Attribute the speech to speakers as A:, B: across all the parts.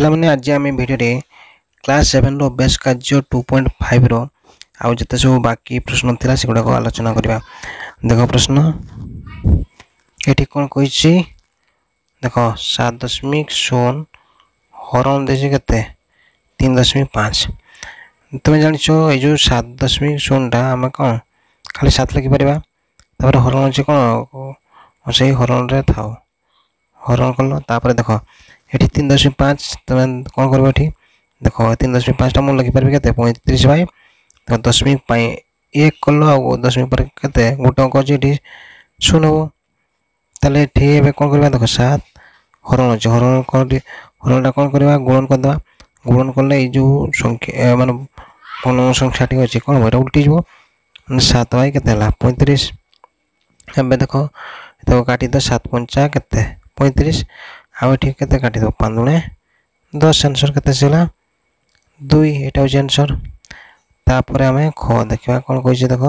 A: पिलामाने आज आम video class 7 रो अभ्यास कार्य 2.5 रो आउ जते सब बाकी प्रश्न थिला से गुडा को आलोचना करबा। देखो प्रश्न एठी कोन कहिछि देखो 7.0 हरण देछि केते 3.5 तुम जानिछो ए जो 7.0 टा हम कोन खाली 7 लिखि परबा तापर हरण अछि कोन सही हरण रे थाओ हरण करलो तापर देखो एठी 3.5 तुम कोन करबो एठी देखो 3.5 टा मन लिखि परबे केते 35 भाई तो 10 पाई 1 करलो आ 10 पर केते गोटे अंक अछि एठी सुनो तले एठी एबे कोन करबा देखो 7 हरण अछि हरण कर हरणटा कोन करबा गुणन कर दबा गुणन करले ए जो संख्या माने कोन संख्या टी अछि कोन होइटा उल्टी जबो 7 भाई केते हला 35 एबे देखो तो काटी दो 7 पंचा केते 35 आ एठी केते काटी दो 5 गुणे 10 आंसर केते सेला 2 एटा हो आंसर तापर हमें ख देखबा कोन कहिছে देखो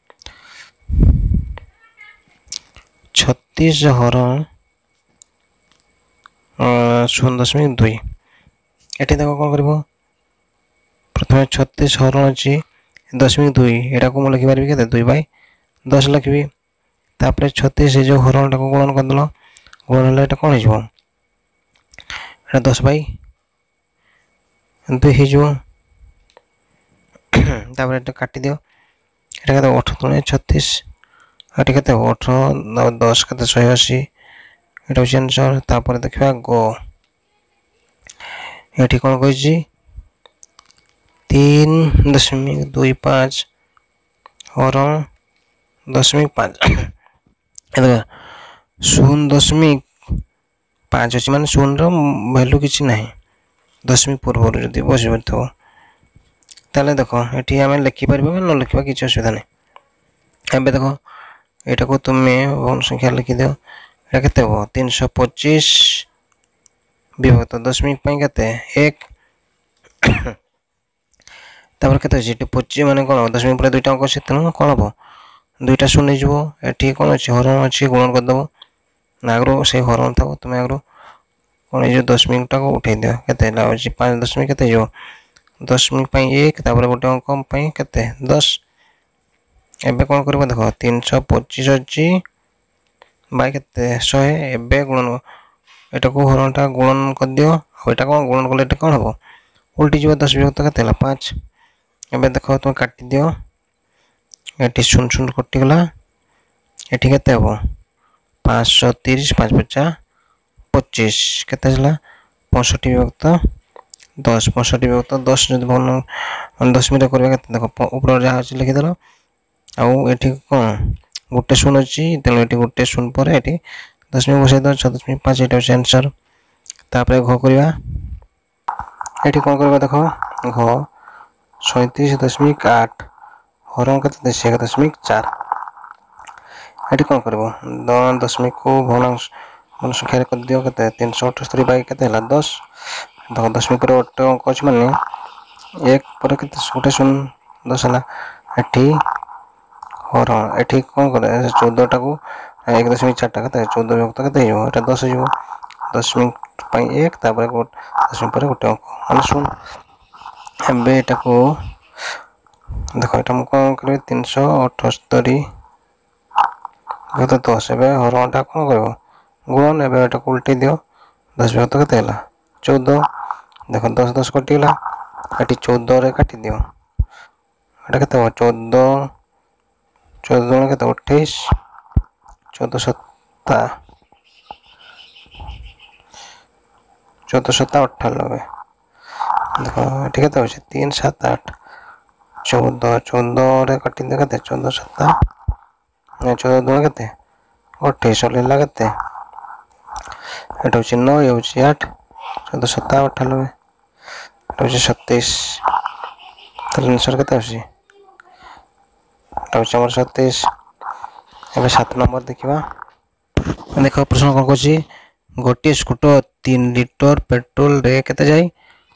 A: 36 हरण 0.2 एठी देखो कोन करबो प्रथमे 36 हरण अछि 10.2 एटा को लिखि परबी केते 2 बाय 10 लिखबी तापर 36 जो हरण टा को गुणन कर दलो गुणन ले एटा कोन हिजबो एटा 10 बाय 2 हिजबो तापर एटा काटी दियो एटा केते 18 36 एटा केते 18 10 केते 180 एटा हो आंसर तापर देखबा गो एठी कोन कहिछि 3.25 हरण 10.5 एदा 0.5 अछि माने 0 रो वैल्यू किछि नाही 10 पूर्व जदी बसि बथो ताले देखो एठी हमें लिखि परबे न लिखबा किछि असुविधा नै एबे देखो एटा को तुमे बहु संख्या लिखि दियो एटा केते हो 325 विभक्त 10 पई केते 1 तापर केते अछि 25 माने कोन 10 पर दुईटा अंक अछि तनो कोन हो दुईटा शून्य जबो एठी कोन अछि हरण अछि गुणन कर दबो नागरो से हरण थाओ तुमे आगरो कोन जे 10 टा को उठै दियो केते ला अछि 5 केते जो 10 पई 1 तापर गोटे अंक पई केते 10 एबे कोन करबो देखो 325 अछि बाय केते 100 एबे गुणन एटा को हरणटा गुणन कर दियो आ एटा को गुणन करले एटा कोन हो उल्टी जो 10 विभक्त केते ला 5 एबे देखो तुम काटी दियो एटी 0 कटि गला एटी केते हो 530 5 50 25 केते हला 65 विभक्त 10 65 विभक्त 10 जदि बन 10 मिनट करबा केते देखो ऊपर जा अछि लिखि देलो आ एठी कोन गोटे 0 अछि तेनो एठी गोटे 0 पर एठी 10 मिनट बसै दो 6.5 एटा आंसर तापर घ करबा एठी कोन करबा देखो घ 37.8 हरण केते 1.4 एठी कोन करबो 10 को भग्नांश मन संख्या कर दियो केते 378 बाय केते हला 10 देखो 10 पर ओटे अंक अछि माने 1 पर केते गोटे 0 10 हला एठी हरण एठी कोन करे 14 टा को 1.4 टा केते 14 विभक्त केते हो एटा 10 हो 10 पई 1 तापर 10 पर गोटे अंक माने 0 एबे एटा को देखो एटा म कोन करे 378 गत 10 एबे हरणटा कोन करबो गुणन एबे एटा को उल्टी दियो 10 विभक्त केते हला 14 देखो 10 10 कटि गला एटी 14 रे काटि दियो एटा केते हो 14 14 केते 28 14 7 14 7 98 देखो एटी केते हो 3 7 8 14 14 रे काटि दे केते 14 7 14 2 केते 28 लेला केते एटा होची 9 ये होची 8 14 7 98 एटा होची 27 ताले आंसर केते होची एटा होची हमर 27 एबे 7 नंबर देखिबा देखो प्रश्न कोन कोची गोटे स्कूटर 3 लीटर पेट्रोल रे केते जाई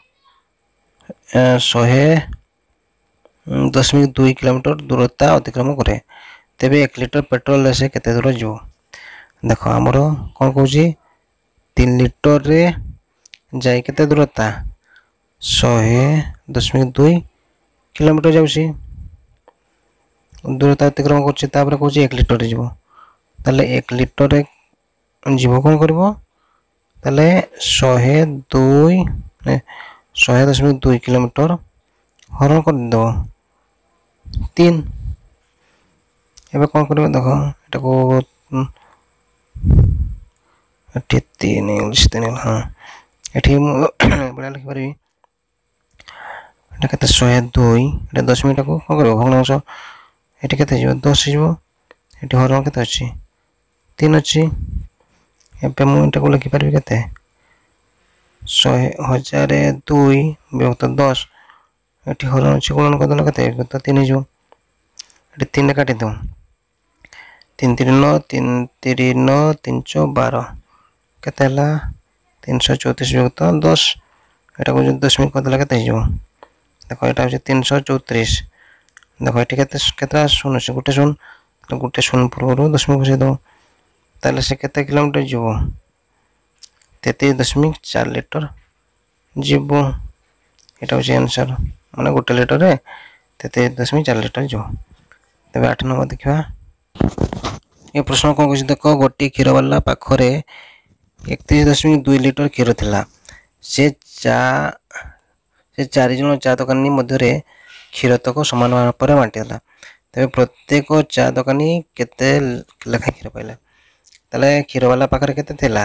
A: 100.2 किलोमीटर दूरता अतिक्रम करे तेबे 1 लीटर पेट्रोल से केते दूर जो देखो हमरो कोन कहूची 3 लीटर रे जाई केते दूरता 100.2 किलोमीटर जाउची दूरता अतिक्रमण करछि तापर कहूची 1 लिटर जीवो ताले 1 लिटर रे जीवो कोन करबो ताले 100.2 किलोमीटर हरण कर दो 3 एबे कोन करबो देखो एटा को एठी 3 इंग्लिश 3 हां एठी बडा लिखि परबी एटा केते 102 एटा 10 मिनिट को कोन करबो भग्नांश एठी केते जीवो 10 जीवो एठी हरण केते अछि 3 अछि एबे मु एटा को लिखि परबी केते 100,002 विभक्त 10 एठी हरण अछि गुणन कर देला केते तो 3 जीवो एठी 3 काटि दो 3 3 9 3 3 9 3 12 केते हला 334 विभक्त 10 एटा को 10 मिनिट कर देला केते जीवो देखो एटा होची 334 देखो एठी केते शून्य अछि गुटे शून्य पूर्व 10 मिनिट बसे दो ताले से केते किलोमीटर जीवो 33.4 लिटर जीवो एटा होची आंसर माने गुटे लिटर रे 33.4 लिटर जीवो तबे 8 नंबर देखिबा ये प्रश्न कोन कहछि देखो गोटी क्षीर वाला पाखरे 31.2 लिटर क्षीर थिला से 4 जन चा दुकानी मध्यरे क्षीर तक समान भाव पर बांटी देला तबे प्रत्येक चा दुकानी केते लेखा क्षीर पाइला ताले क्षीर वाला पाखरे केते थिला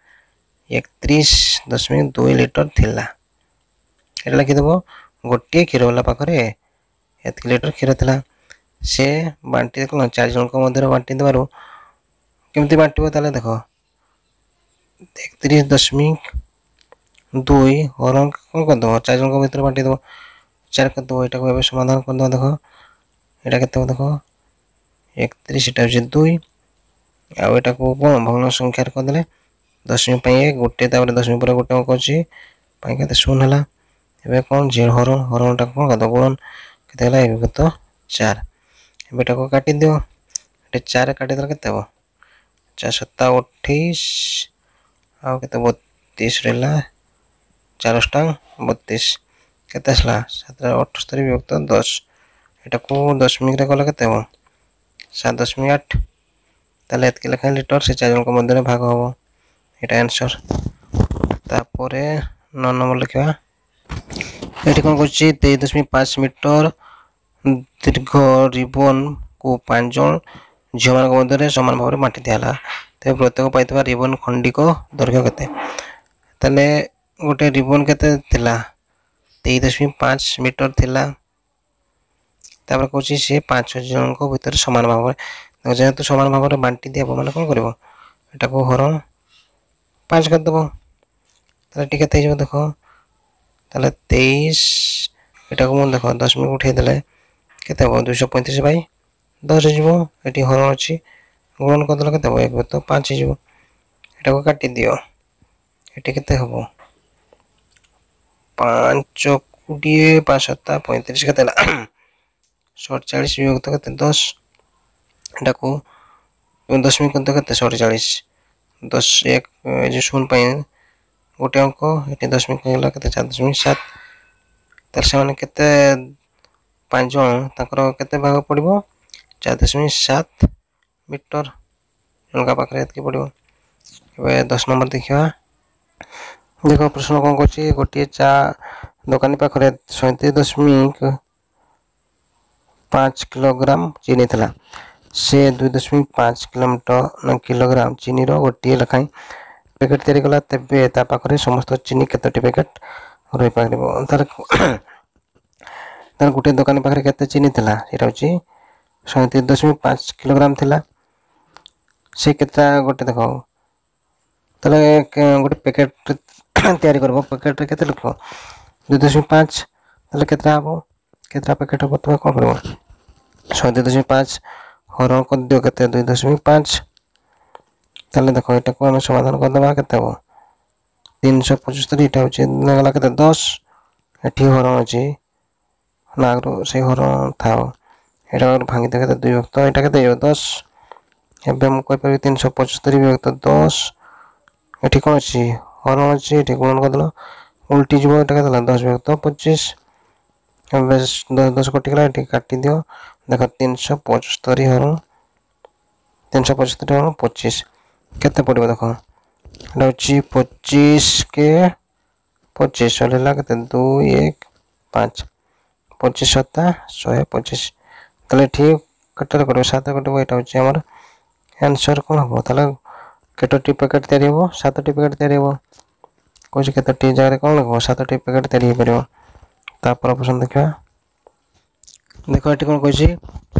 A: 31.2 लिटर थिला एटा लिखि देबो गोटी क्षीर वाला पाखरे 1 लिटर क्षीर थिला से बांटी देखो 4 जन को मध्यरे बांटी देबारो केमती बांटीबो ताले देखो 31.2 हरण कोन कर दो 4 जन को भीतर बांटी दो 4 कर दो एटा को एबे समाधान कर दो देखो एटा केते देखो 31 एटा होची 2 आ एटा को कोन भग्न संख्या कर देले 10 मिनिट पई गोटे तापर 10 मिनिट पर गोटे अंक अछि पई केते शून्य हला एबे कोन जे हरण टा कोन कर दो गुणन केते हला 1/4 एबे एटा को काटि दियो एटा 4 काटि देला केते हो 4 7 28 आ केते 32 रहला 4 टांग 32 केते हला 7 78 विभक्त 10 एटा को 10 मिनिट रे गला केते हो 7.8 ताले एतके लेखा लिटर से 4 जन को मध्य भाग हो एटा आंसर तापरे 9 नंबर लिखिबा एठी कोन कहछि 23.5 मीटर दीर्घ रिबन को 5 जन झिमान को मध्य समान भाव में बांटी दियाला ते प्रत्येक पाइतबा रिबन खंडी को दैर्घ्य केते तले गोटे रिबन केते थिला 23.5 मीटर थिला तापर कहछि से 5 जन को भीतर समान भाव में जेहेतु समान भाव में बांटी दियाबो माने कोन करबो एटा को हरण 5 कर दबो ताले टिके थई जो देखो ताले 23 एटा को मन देखो 10 मिनिट उठे देले केते हो 235 बाई 10 जीवो एटी हरण अछि गुणन कर देला केते हो 1 तो 5 जीवो एटा को काटि दियो एटी केते हो 5 20 5 7 35 केते ला 47 विभक्त केते 10 एटा को 10 मिनिट कर केते 47 10 1 जे शून्य पई गोटे अंक एटी 10 मिनिट गेला केते 4.7 तर से माने केते 5 जन ताकर केते भाग पड़िबो 4.7 मीटर जनका पाखरे एतकी पड़िबो एबे 10 नंबर देखिबा देखो प्रश्न कोन कहछि गोटे चा दुकानी पाखरे 37.5 किलोग्राम चीनी थिला से 2.5 किलोग्राम चीनी रो गोटे लखाई पैकेट तयारी कला तेबे ता पाखरे समस्त चीनी केतोटी पैकेट रही पारिबो तार गोटे दुकानी पाखरे केते चीनी थिला एटा होची 37.5 किलोग्राम थिला से केता गोटे देखो तले गोटे पैकेट तयारी करबो पैकेट रे केते लिखो 2.5 तले केता हबो केता पैकेट हबो तो कोन करबो 37.5 हरण कर दियो केते 2.5 तले देखो एटा को हम समाधान कर दबा केते हबो 375 एटा होची लागला केते 10 एठी हरण अछि नागरो से हरण थाओ एटा भांगी दे केते 2 वक्त एटा केते 10 एबे हम कोइ पर 375 विभक्त 10 एठी कोन अछि हरण अच्छे ये गुणन करदेल उल्टी जीव ये 10 विभक्त 25 10 कटिगला ये काटी दियो देख 375 हरण 375 हरण 25 केते पड़ो देख ये 25 के 25 के 2 1 5 25 7 125 ताले ठीक कटर करो 7 कटो एटा होची हमर आंसर कोन हो ताले केटोटी पैकेट तैयारी हो 7टी पैकेट तैयारी हो कोची केतोटी जगह कोन लगो 7टी पैकेट तैयारी करियो तापर ऑप्शन देखा देखो एटी कोन कोची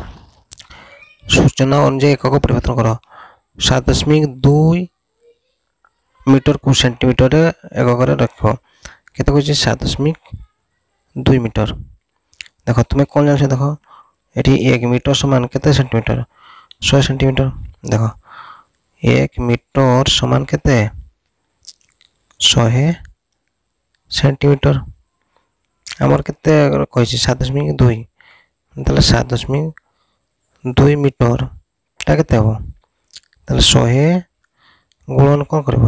A: सूचना अनुसार एकक परिवर्तन करो 7.2 मीटर को सेंटीमीटर एकक रखो केते कोची 7.2 मीटर देखो तुम्हें कौन जान देखो ये 1 मीटर समान केते सेंटीमीटर 100 सेंटीमीटर देखो 1 मीटर समान केते 100 सेंटीमीटर आमर केते कहिछि 7.2 ताले 7.2 मीटर ता केते हो ताले 100 गुणन कोन करबो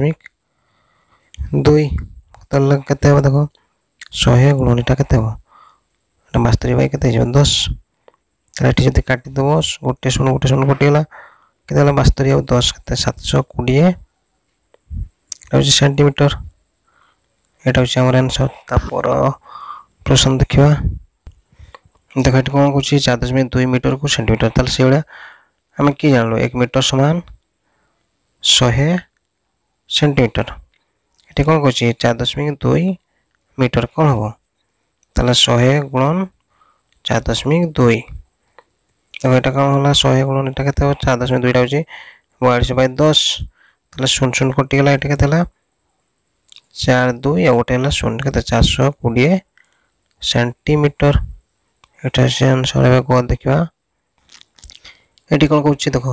A: 7.2 ताले केते हो देखो 100 गुणन एटा केते हो एटा मास्टरी बाई केते हो 10 ताले एठी जति काटी दबो गोटे शून्य कटि गेला केते होला मास्टरी और 10 केते 720 होची सेंटीमीटर एटा होची हमर आंसर तापर प्रश्न देखिबा देखो एटी कोन कोची 4.2 मीटर को सेंटीमीटर ताले से बडा हमें की जानलो 1 मीटर समान 100 सेंटीमीटर एटी कोन कोची 4.2 मीटर कोन हो ताले 100 गुणन 4.2 देखो एटा कोन होला 100 गुणन एटा केते हो 4.2 टा होची 42 बाय 10 ताले 0 कटि गेला एटा केते होला 4 2 या गोटे होला 0 केते 420 सेंटीमीटर एटा से आंसर है को देखिबा एटी कोन कोची देखो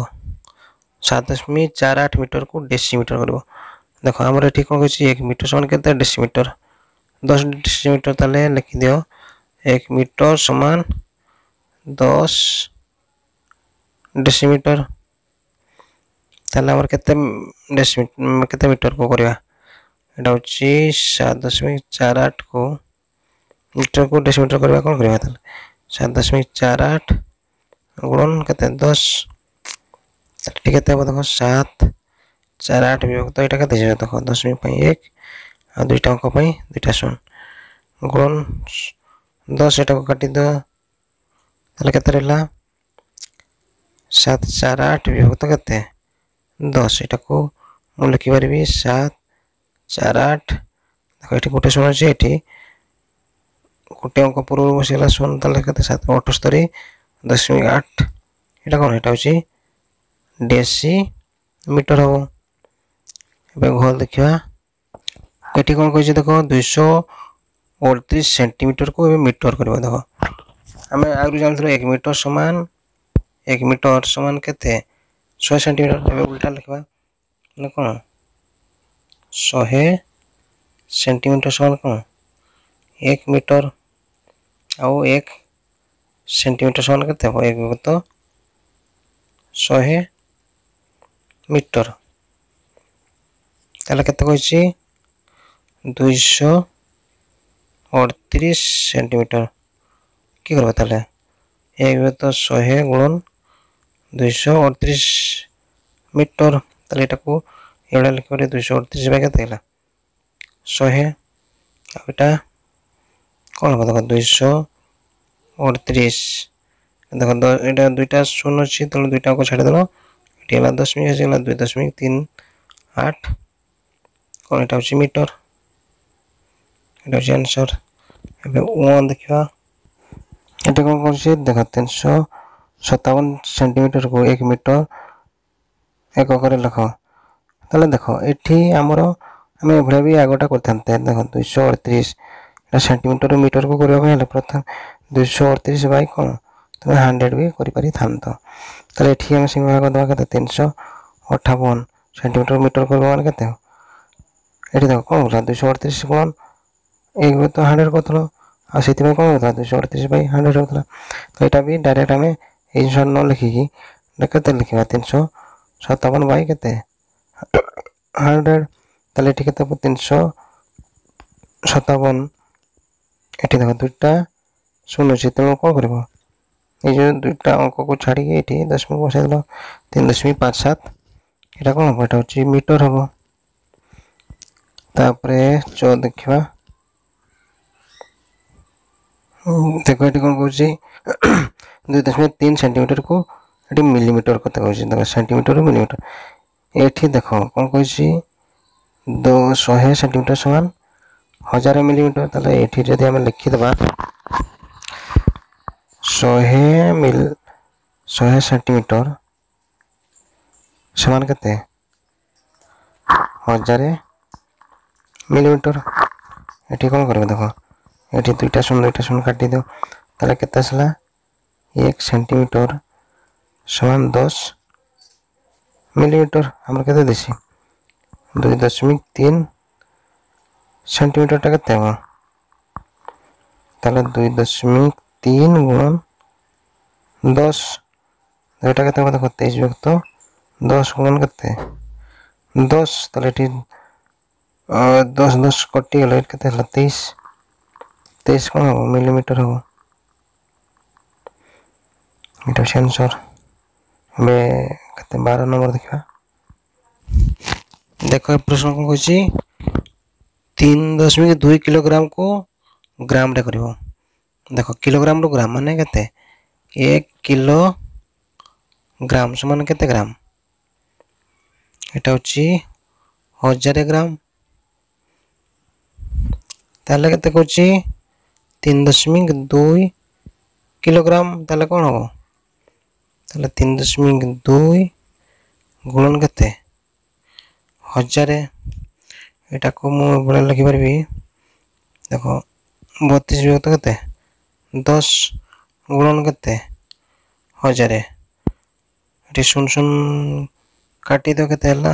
A: 7.48 मीटर को डेसीमीटर करबो देखो हमर एटी कोन कोची 1 मीटर समान केते डेसीमीटर 10 डेसीमीटर ताले लिखि दियो 1 मीटर समान 10 डेसीमीटर ताले हमर केते डेसीमीटर केते मीटर को करबा एटा होची 7.48 को मीटर को डेसीमीटर करबा कोन करबा ताले 7.48 गुणन केते 10 ठीक है देखो 7 4 8 विभक्त एटा केते जे देखो 10.1 आ दुईटा अंक पई दुईटा शून्य गुणन 10 एटा को काटी दो ताले केते रहला 7 4 8 विभक्त केते 10 एटा को मु लिखि परबी 7 4 8 देखो एठी गोटे शून्य अछि एठी गोटे अंक पूर्व बसिला शून्य ताले केते 7 78.8 एटा कोन एटा होची डेसी मीटर हो एबे घोल देखिबा एठी कोन कहै छै देखो 238 सेंटीमीटर को एबे मीटर करबा देखो हमें आगु जानथरो 1 मीटर समान केते 100 सेंटीमीटर एबे उल्टा लिखबा न कोन 100 सेंटीमीटर समान कोन 1 मीटर आ 1 सेंटीमीटर समान केते हो 1 तो 100 मीटर ताले केते कहै छी 238 सेंटीमीटर की करबा ताले 1 तो 100 गुणन 238 मीटर ताले एटा को एडा लिख करे 238 बाय केते हैला 100 एटा कोन हो देखो 238 देखो एटा दुईटा शून्य अछि त दुईटा को छाड़ देलो एटी हैला 10 हेला 2.38 कोन एटा होची मीटर एटा होची आंसर एबे वन देखिबा एटा कोन करछि देखो 357 सेंटीमीटर को 1 मीटर एक करे लखो ताले देखो एठी हमरो हमें एभळे भी आगोटा करथानते देखो 238 एटा सेंटीमीटर मीटर को करबा हेले प्रथम 238 बाय कोन तमे 100 भी करि पारि थानतो ताले एठी हम सिंह भाग दवा केते 358 सेंटीमीटर मीटर करबा माने केते एठी देखो कोन होला 238 कोन एक तो 100 करथलो आ सेति में कोन होता 238 बाय 100 होतला तो एटा भी डायरेक्ट हमें आंसर न लिखि की केते लिखिबा 357 बाय केते 100 ताले एठी केते 357 एठी देखो दुईटा शून्य अछि तेणु कोन करबो ए जो दुईटा अंक को छाड़ी के एठी दशमिक बसाई देलो 3.57 एटा कोन हो एटा होची मीटर हो तापरे चो देखिबा देखो एठी कोन कहूची 2.3 सेंटीमीटर को एठी मिलीमीटर कते कहूची देखो सेंटीमीटर मिलीमीटर एठी देखो कोन कहूची 200 सेंटीमीटर समान 1000 मिलीमीटर ताले एठी जदि हम लिखि देबा 100 सेंटीमीटर समान केते 1000 मिलीमीटर एठी कोन करबे देखो एठी दुईटा शून्य काटी दो ताले केते आसला 1 सेंटीमीटर समान 10 मिलीमीटर हमर केते देसी 2.3 सेंटीमीटर टा केते हो ताले 2.3 गुणन 10 एटा केते हो देखो 23 व्यक्त 10 गुणन केते 10 ताले एठी 10 कटी गले केते हला 23 कोन हो मिलीमीटर हो एटा सेंसर बे केते 12 नंबर देखा देखो प्रश्न कोन कहछि 3.2 किलोग्राम को ग्राम रे करिवो देखो किलोग्राम रो ग्राम माने केते 1 किलो ग्राम समान केते ग्राम एटा होछि 1000 ग्राम ताले केते कहछि 3.2 किलोग्राम ताले कोन हो ताले 3.2 गुणन केते 1000 एटा को मु बडा लिखि परबी देखो 32 व्यक्त केते 10 गुणन केते 1000 एटी सुन काटी दो केते हला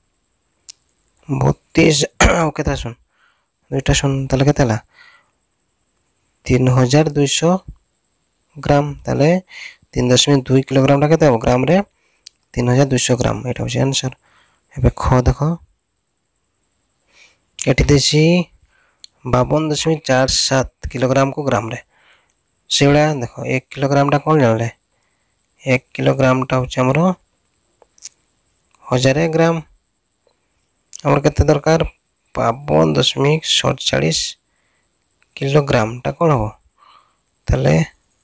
A: 32 केते सुन दुईटा सुन ताले केते हला 3200 ग्राम ताले 3.2 किलोग्राम टा केते हो ग्राम रे 3200 ग्राम एटा होची आंसर एबे ख देखो एटी देसी 52.47 किलोग्राम को ग्राम रे सेवड़ा देखो 1 किलोग्राम टा कोन जानले 1 किलोग्राम टा होची हमरो 1000 ग्राम हमर केते दरकार 52.47 किलोग्राम टा कोन हो ताले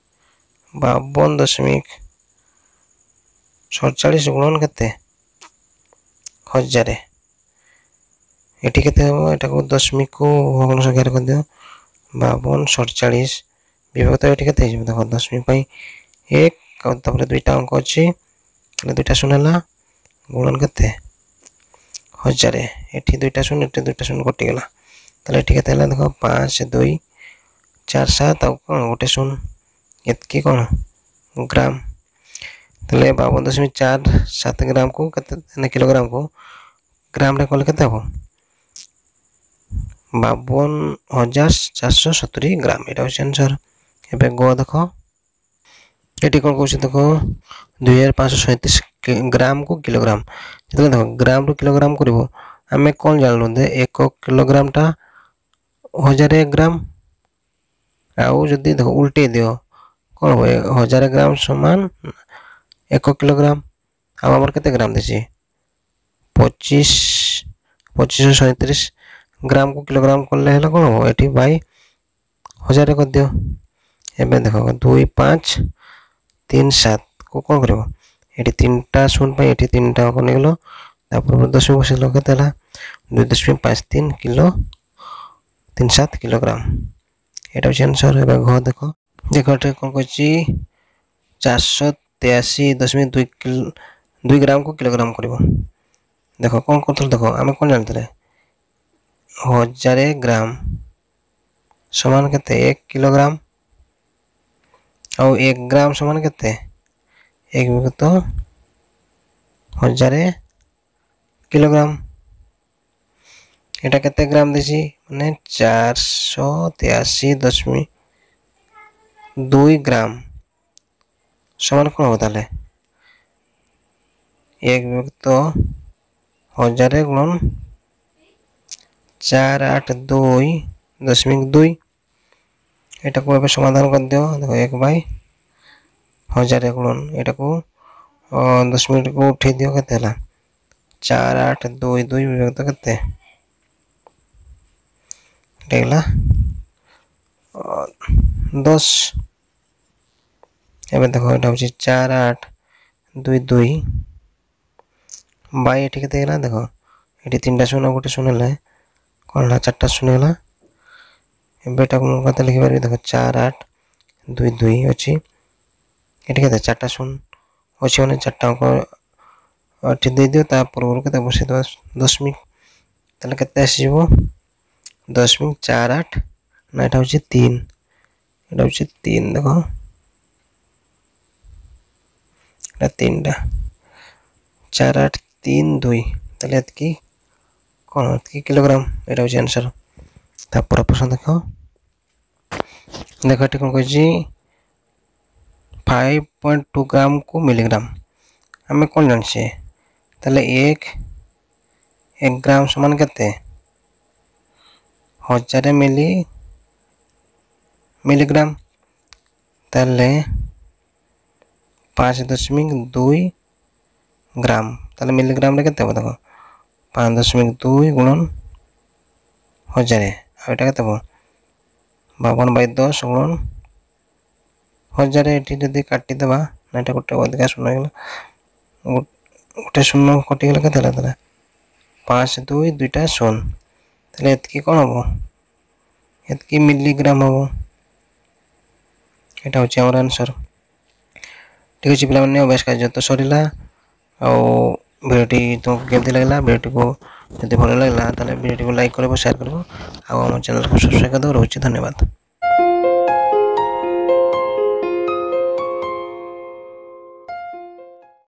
A: 52.47 गुणन केते 1000 एटी केते हो एटा को दशमिक को भग्न संख्या रे कर दियो 52.47 विभक्त एटी केते हिजो देखो दशमिक पई 1 तापर दुईटा अंक अछि दुईटा शून्य गुणन केते 1000 एठी दुईटा शून्य कटि गेला ताले एठी केते हला देखो 5247 आ कोन गोटे शून्य एतकी कोन ग्राम ताले 52.47 ग्राम को केते किलोग्राम को ग्राम रे कोन केते हो 52,470 ग्राम एटा होची आंसर एबे गो देखो एटी कोन कहउछि देखो 2537 ग्राम को किलोग्राम जते देखो ग्राम रो किलोग्राम करबो हमें कोन जानलु दे 1 किलोग्राम टा 1000 ग्राम आउ जदी देखो उल्टे दियो कोन हो 1000 ग्राम समान 1 किलोग्राम आ हमर केते ग्राम देछि 2537 ग्राम को किलोग्राम करले हला कोन हो एठी बाई 1000 कर दियो एबे देखो 2537 को कोन करबो एठी तीनटा शून्य पे एठी तीनटा कोन गेलो तापर 10 बसे केते हला 2.53 किलो 37 किलोग्राम एटा होची आंसर एबे घ देखो देखो एटे कोन कहछि 483.2 ग्राम को किलोग्राम करबो देखो कोन करथल देखो हमें कोन जानतले 1000 ग्राम समान केते 1 किलोग्राम और 1 ग्राम समान केते 1 विभक्त 1000 किलोग्राम एटा केते ग्राम देसी माने 483.2 ग्राम समान कोन हो ताले 1 विभक्त 1000 गुणन 482.2 এটা को एबे समाधान कर दियो। देखो 1/1000 गुणन एटा को 10 मिनट को उठे दियो केते हला 4822 विभक्त केते डेला 10 एबे देखो एटा होची 4822 बाय एठी केते गेला देखो एठी 3टा शून्य गोटे शून्य ले कोन हला 4टा शून्य हला एबे एटा को कते लिखि परबी देखो 4822 अछि एठी केते 4टा शून्य अछि माने 4टा अंक एठी दे दियो ता पूर्व केते बसे 10 ताले केते आसीबो 10.48 ना एटा होची 3 एटा होची 3 देखो एटा 3टा 4832 ताले एतकी कोन एतकी किलोग्राम एटा होची आंसर ता पूरा प्रश्न देखो देखो एठी कोन कहजी 5.2 ग्राम को मिलीग्राम हमें कौन जानछे ताले 1 ग्राम समान केते 1000 मिलीग्राम ताले 5.2 ग्राम ताले मिलीग्राम रे केते देखो 5.2 गुणन 1000 आ एटा केते 52/10 गुणन 1000 एठी जदी काटी देबा ना एटा गोटे अधिका शून्य गेला गोटे शून्य कटि गेला केते हला 5 2 2टा शून्य ताले एतकी कोन हबो एतकी मिलीग्राम हबो एटा होची हमर आंसर ठीक अछि पिला माने अभ्यास कार्य तो सरिला आ भिडियोटी तुमको केमती लागला भिडियोटी को जदि भलो लागला ताले भिडियोटी को लाइक करबो शेयर करबो आ हमर चैनल को सब्सक्राइब कर दो रहउची धन्यवाद।